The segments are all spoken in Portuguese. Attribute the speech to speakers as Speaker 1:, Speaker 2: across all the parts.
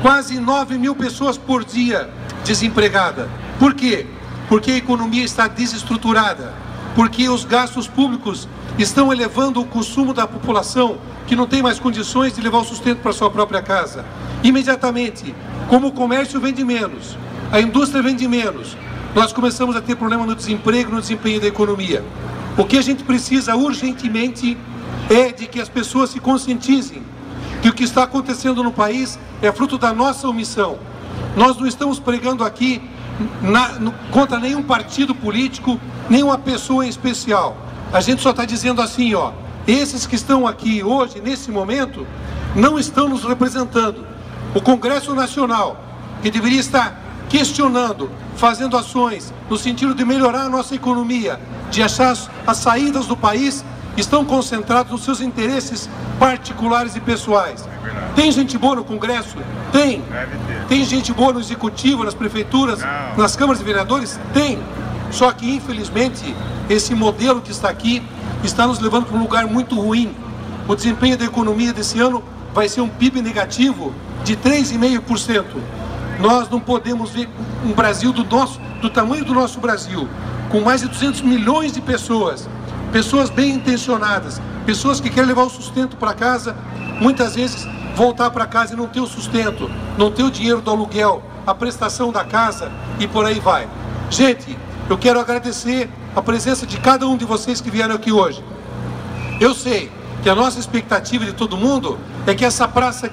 Speaker 1: quase 9 mil pessoas por dia desempregadas. Por quê? Porque a economia está desestruturada, porque os gastos públicos estão elevando o consumo da população, que não tem mais condições de levar o sustento para sua própria casa. Imediatamente, como o comércio vende menos, a indústria vende menos, nós começamos a ter problema no desemprego, no desempenho da economia. O que a gente precisa urgentemente é de que as pessoas se conscientizem que o que está acontecendo no país é fruto da nossa omissão. Nós não estamos pregando aqui contra nenhum partido político, nenhuma pessoa em especial. A gente só está dizendo assim, ó, esses que estão aqui hoje, nesse momento, não estão nos representando. O Congresso Nacional, que deveria estar questionando, fazendo ações no sentido de melhorar a nossa economia, de achar as saídas do país, estão concentrados nos seus interesses particulares e pessoais. Tem gente boa no Congresso? Tem. Tem gente boa no Executivo, nas prefeituras, nas câmaras de vereadores? Tem. Só que, infelizmente, esse modelo que está aqui está nos levando para um lugar muito ruim. O desempenho da economia desse ano vai ser um PIB negativo de 3,5%. Nós não podemos ver um Brasil do tamanho do nosso Brasil, com mais de 200 milhões de pessoas, pessoas bem intencionadas, pessoas que querem levar o sustento para casa, muitas vezes voltar para casa e não ter o sustento, não ter o dinheiro do aluguel, a prestação da casa e por aí vai. Gente, eu quero agradecer a presença de cada um de vocês que vieram aqui hoje. Eu sei que a nossa expectativa de todo mundo é que essa praça,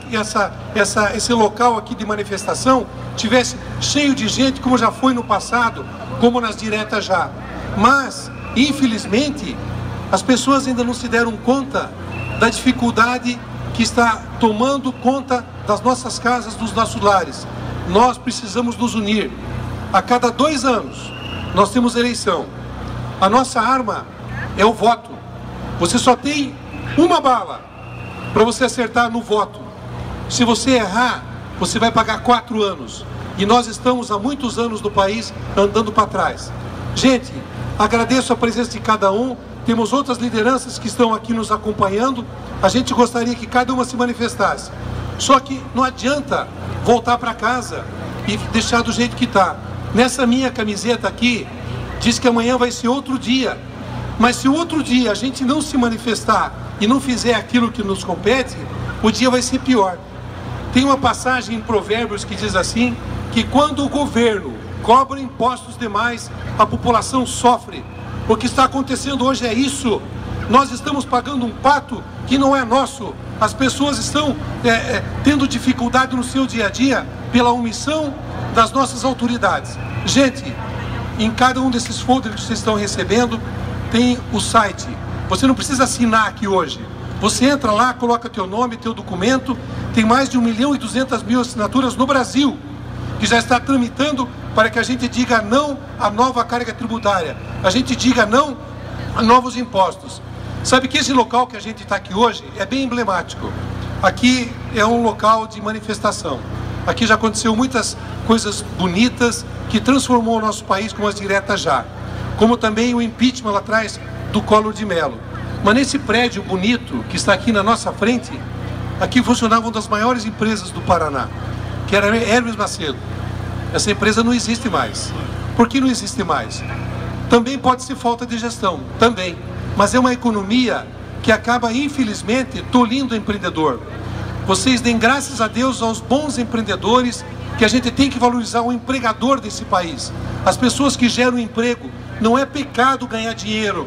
Speaker 1: esse local aqui de manifestação tivesse cheio de gente, como já foi no passado, como nas diretas já. Mas, infelizmente, as pessoas ainda não se deram conta da dificuldade que está tomando conta das nossas casas, dos nossos lares. Nós precisamos nos unir. A cada 2 anos, nós temos eleição. A nossa arma é o voto. Você só tem uma bala para você acertar no voto. Se você errar, você vai pagar 4 anos. E nós estamos há muitos anos no país andando para trás. Gente, agradeço a presença de cada um. Temos outras lideranças que estão aqui nos acompanhando. A gente gostaria que cada uma se manifestasse. Só que não adianta voltar para casa e deixar do jeito que está. Nessa minha camiseta aqui, diz que amanhã vai ser outro dia. Mas se outro dia a gente não se manifestar e não fizer aquilo que nos compete, o dia vai ser pior. Tem uma passagem em Provérbios que diz assim, que quando o governo cobra impostos demais, a população sofre. O que está acontecendo hoje é isso. Nós estamos pagando um pato que não é nosso. As pessoas estão tendo dificuldade no seu dia a dia pela omissão das nossas autoridades. Gente, em cada um desses folders que vocês estão recebendo, tem o site. Você não precisa assinar aqui hoje. Você entra lá, coloca teu nome, teu documento. Tem mais de 1.200.000 assinaturas no Brasil, que já está tramitando para que a gente diga não à nova carga tributária. A gente diga não a novos impostos. Sabe que esse local que a gente está aqui hoje é bem emblemático. Aqui é um local de manifestação. Aqui já aconteceu muitas coisas bonitas que transformou o nosso país com as diretas já. Como também o impeachment lá atrás do Collor de Mello. Mas nesse prédio bonito que está aqui na nossa frente, aqui funcionava uma das maiores empresas do Paraná, que era Hermes Macedo. Essa empresa não existe mais. Por que não existe mais? Também pode ser falta de gestão, também. Mas é uma economia que acaba, infelizmente, tolhindo o empreendedor. Vocês deem graças a Deus aos bons empreendedores, que a gente tem que valorizar o empregador desse país. As pessoas que geram emprego. Não é pecado ganhar dinheiro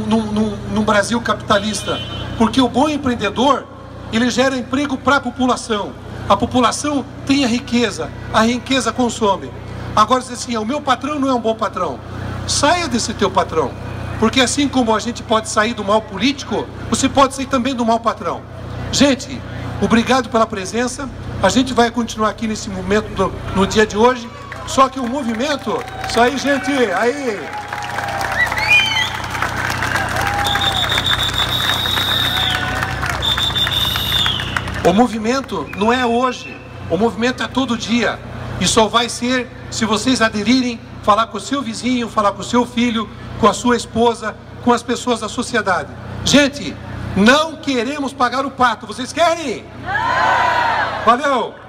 Speaker 1: num Brasil capitalista, porque o bom empreendedor, ele gera emprego para a população tem a riqueza consome. Agora diz assim, o meu patrão não é um bom patrão. Saia desse teu patrão, porque assim como a gente pode sair do mal político, você pode sair também do mal patrão. Gente, obrigado pela presença. A gente vai continuar aqui nesse momento no dia de hoje, só que o movimento, isso aí, gente, aí. O movimento não é hoje, o movimento é todo dia. E só vai ser se vocês aderirem, falar com o seu vizinho, falar com o seu filho, com a sua esposa, com as pessoas da sociedade. Gente, não queremos pagar o pato, vocês querem? Não! Valeu!